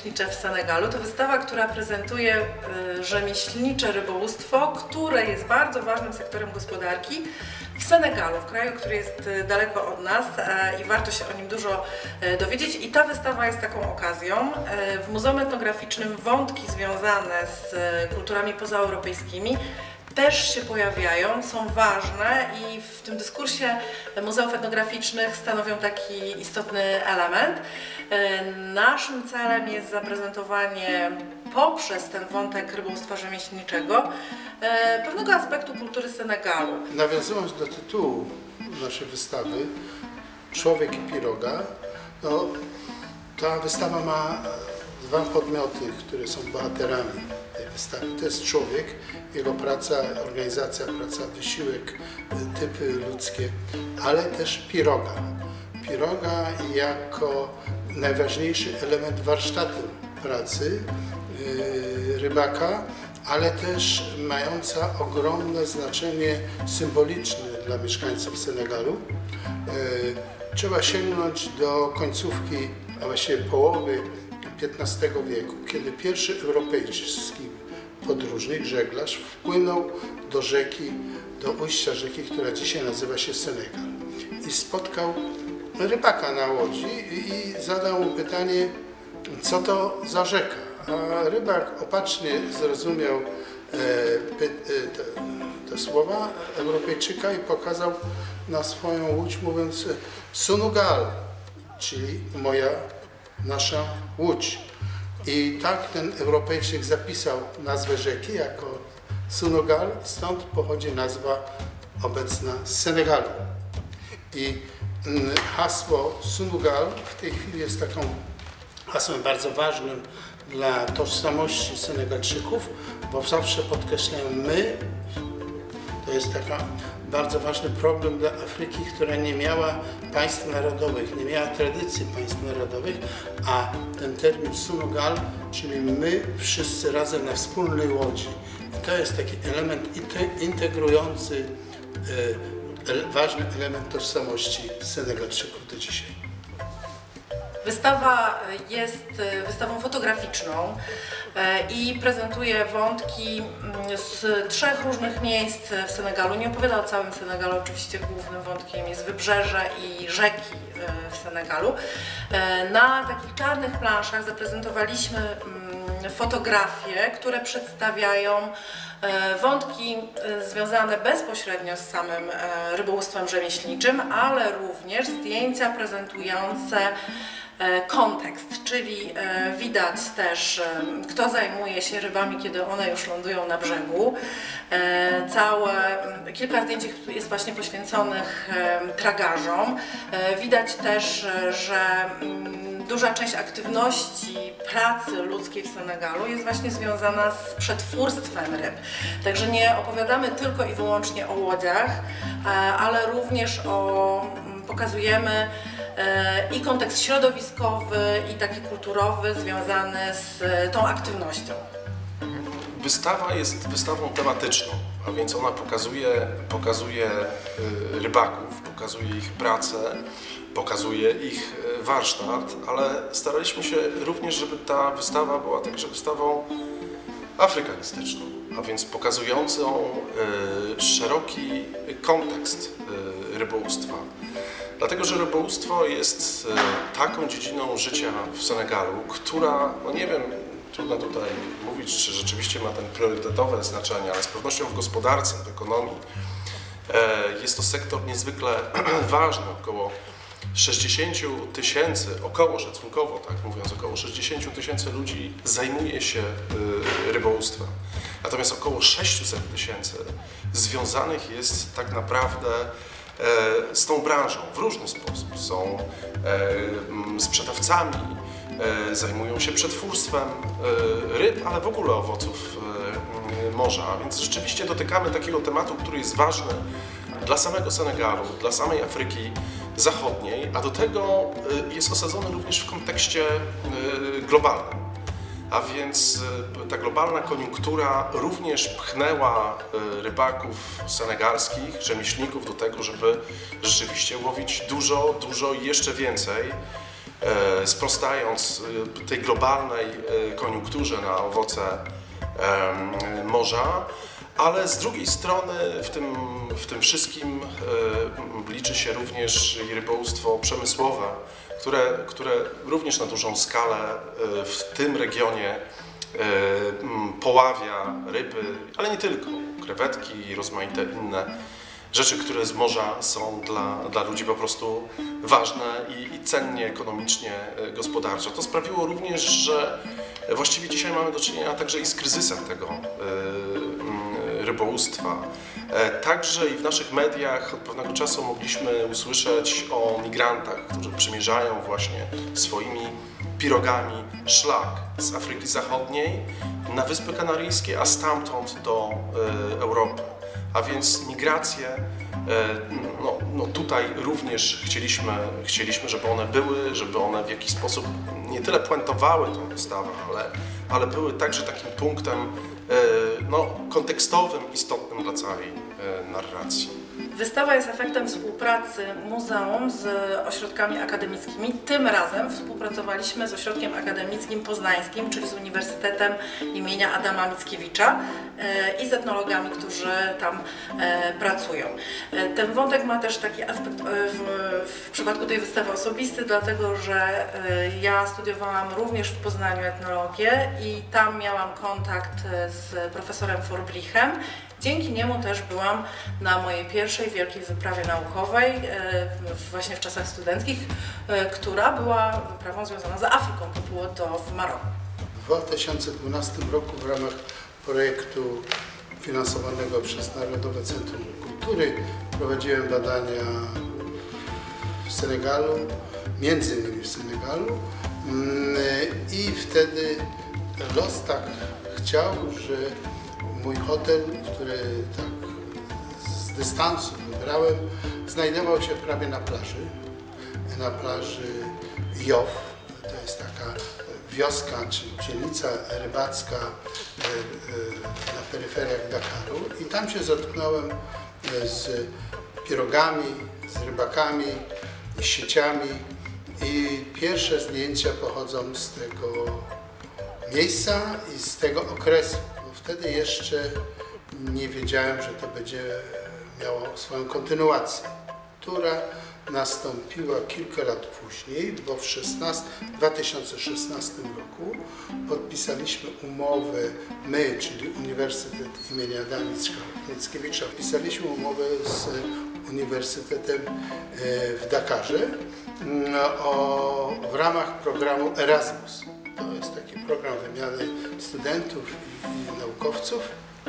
rzemieślnicze w Senegalu. To wystawa, która prezentuje rzemieślnicze rybołówstwo, które jest bardzo ważnym sektorem gospodarki w Senegalu, w kraju, który jest daleko od nas i warto się o nim dużo dowiedzieć. I ta wystawa jest taką okazją. W Muzeum Etnograficznym wątki związane z kulturami pozaeuropejskimi też się pojawiają, są ważne i w tym dyskursie muzeów etnograficznych stanowią taki istotny element. Naszym celem jest zaprezentowanie poprzez ten wątek rybołówstwa rzemieślniczego pewnego aspektu kultury Senegalu. Nawiązując do tytułu naszej wystawy, Człowiek i piroga, no, ta wystawa ma dwa podmioty, które są bohaterami tej wystawy. To jest człowiek, jego praca, organizacja, praca, wysiłek, typy ludzkie, ale też piroga. Piroga jako najważniejszy element warsztatu pracy rybaka, ale też mająca ogromne znaczenie symboliczne dla mieszkańców Senegalu. Trzeba sięgnąć do końcówki, a właściwie połowy XV wieku, kiedy pierwszy europejski podróżnik, żeglarz wpłynął do rzeki, do ujścia rzeki, która dzisiaj nazywa się Senegal, i spotkał rybaka na łodzi i zadał mu pytanie, co to za rzeka. A rybak opatrznie zrozumiał te słowa Europejczyka i pokazał na swoją łódź, mówiąc Sunugal, czyli nasza łódź. I tak ten Europejczyk zapisał nazwę rzeki jako Sunugal, stąd pochodzi nazwa obecna Senegalu. I hasło Sunugal w tej chwili jest taką hasłem bardzo ważnym dla tożsamości Senegalczyków, bo zawsze podkreślają my. To jest taka bardzo ważny problem dla Afryki, która nie miała państw narodowych, nie miała tradycji państw narodowych, a ten termin Sunugal, czyli my wszyscy razem na wspólnej łodzi. I to jest taki element integrujący, ważny element tożsamości Senegalczyków do dzisiaj. Wystawa jest wystawą fotograficzną i prezentuje wątki z 3 różnych miejsc w Senegalu. Nie opowiada o całym Senegalu, oczywiście głównym wątkiem jest wybrzeże i rzeki w Senegalu. Na takich czarnych planszach zaprezentowaliśmy fotografie, które przedstawiają wątki związane bezpośrednio z samym rybołówstwem rzemieślniczym, ale również zdjęcia prezentujące kontekst, czyli widać też, kto zajmuje się rybami, kiedy one już lądują na brzegu. Kilka zdjęć jest właśnie poświęconych tragarzom. Widać też, że duża część aktywności pracy ludzkiej w Senegalu jest właśnie związana z przetwórstwem ryb. Także nie opowiadamy tylko i wyłącznie o łodziach, ale również pokazujemy i kontekst środowiskowy, i taki kulturowy związany z tą aktywnością. Wystawa jest wystawą tematyczną, a więc ona pokazuje rybaków, pokazuje ich pracę, pokazuje ich warsztat, ale staraliśmy się również, żeby ta wystawa była także wystawą afrykanistyczną, a więc pokazującą szeroki kontekst rybołówstwa. Dlatego, że rybołówstwo jest taką dziedziną życia w Senegalu, która, no nie wiem, trudno tutaj mówić, czy rzeczywiście ma ten priorytetowe znaczenie, ale z pewnością w gospodarce, w ekonomii jest to sektor niezwykle ważny. Około 60 000, około szacunkowo, tak mówiąc, około 60 000 ludzi zajmuje się rybołówstwem. Natomiast około 600 000 związanych jest tak naprawdę z tą branżą w różny sposób. Są sprzedawcami, zajmują się przetwórstwem ryb, ale w ogóle owoców morza. Więc rzeczywiście dotykamy takiego tematu, który jest ważny dla samego Senegalu, dla samej Afryki Zachodniej, a do tego jest osadzony również w kontekście globalnym. A więc ta globalna koniunktura również pchnęła rybaków senegalskich, rzemieślników do tego, żeby rzeczywiście łowić dużo i jeszcze więcej. sprostając tej globalnej koniunkturze na owoce morza, ale z drugiej strony w tym wszystkim liczy się również i rybołówstwo przemysłowe, które również na dużą skalę w tym regionie poławia ryby, ale nie tylko, krewetki i rozmaite inne rzeczy, które z morza są dla ludzi po prostu ważne i cennie ekonomicznie, gospodarczo. To sprawiło również, że właściwie dzisiaj mamy do czynienia także i z kryzysem tego rybołówstwa. Także i w naszych mediach od pewnego czasu mogliśmy usłyszeć o migrantach, którzy przemierzają właśnie swoimi pirogami szlak z Afryki Zachodniej na Wyspy Kanaryjskie, a stamtąd do Europy. A więc migracje, tutaj również chcieliśmy, żeby one były, żeby one w jakiś sposób nie tyle puentowały tą wystawę, ale były także takim punktem kontekstowym, istotnym dla całej narracji. Wystawa jest efektem współpracy muzeum z ośrodkami akademickimi. Tym razem współpracowaliśmy z Ośrodkiem Akademickim Poznańskim, czyli z Uniwersytetem imienia Adama Mickiewicza i z etnologami, którzy tam pracują. Ten wątek ma też taki aspekt w przypadku tej wystawy osobisty, dlatego że ja studiowałam również w Poznaniu etnologię i tam miałam kontakt z profesorem Forblichem. Dzięki niemu też byłam na mojej pierwszej wielkiej wyprawie naukowej, właśnie w czasach studenckich, która była wyprawą związaną z Afryką, to było w Maroku. W 2012 roku w ramach projektu finansowanego przez Narodowe Centrum Kultury prowadziłem badania w Senegalu, między innymi w Senegalu, i wtedy los tak chciał, że mój hotel, który tak z dystansu wybrałem, znajdował się prawie na plaży Yoff. To jest taka wioska czy dzielnica rybacka na peryferiach Dakaru i tam się zetknąłem z pirogami, z rybakami, z sieciami i pierwsze zdjęcia pochodzą z tego miejsca i z tego okresu. Wtedy jeszcze nie wiedziałem, że to będzie miało swoją kontynuację, która nastąpiła kilka lat później, bo w 2016 roku podpisaliśmy umowę, my, czyli Uniwersytet imienia Adama Mickiewicza, podpisaliśmy umowę z Uniwersytetem w Dakarze w ramach programu Erasmus. To jest taki program wymiany studentów i naukowców.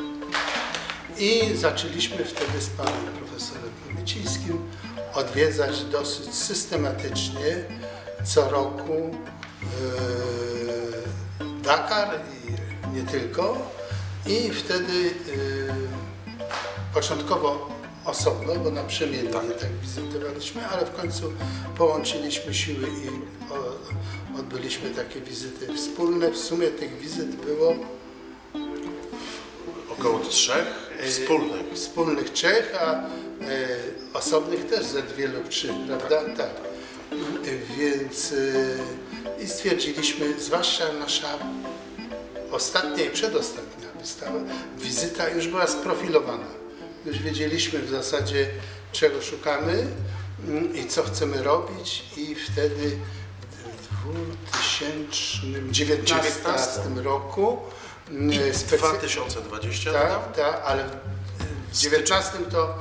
I zaczęliśmy wtedy z panem profesorem Powiecińskim odwiedzać dosyć systematycznie co roku Dakar i nie tylko. I wtedy początkowo osobno, bo naprzemiennie tak wizytowaliśmy, ale w końcu połączyliśmy siły i odbyliśmy takie wizyty wspólne. W sumie tych wizyt było około 3 wspólnych. Wspólnych 3, a osobnych też ze 2 lub 3, prawda? Tak. Więc i stwierdziliśmy, zwłaszcza nasza ostatnia i przedostatnia wystawa, wizyta już była sprofilowana. Już wiedzieliśmy w zasadzie, czego szukamy i co chcemy robić, i wtedy w 2019 roku 2020, tak, ale w 2019 to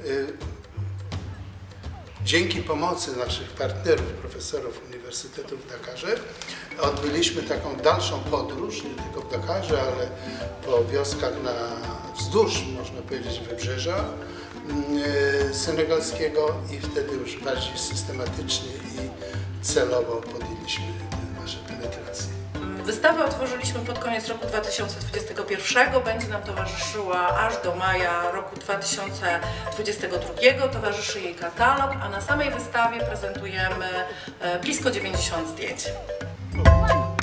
dzięki pomocy naszych partnerów, profesorów Uniwersytetu w Dakarze, odbyliśmy taką dalszą podróż, nie tylko w Dakarze, ale po wioskach wzdłuż, można powiedzieć, wybrzeża senegalskiego, i wtedy już bardziej systematycznie i celowo podjęliśmy nasze penetracje. Wystawę otworzyliśmy pod koniec roku 2021, będzie nam towarzyszyła aż do maja roku 2022, towarzyszy jej katalog, a na samej wystawie prezentujemy blisko 90 zdjęć.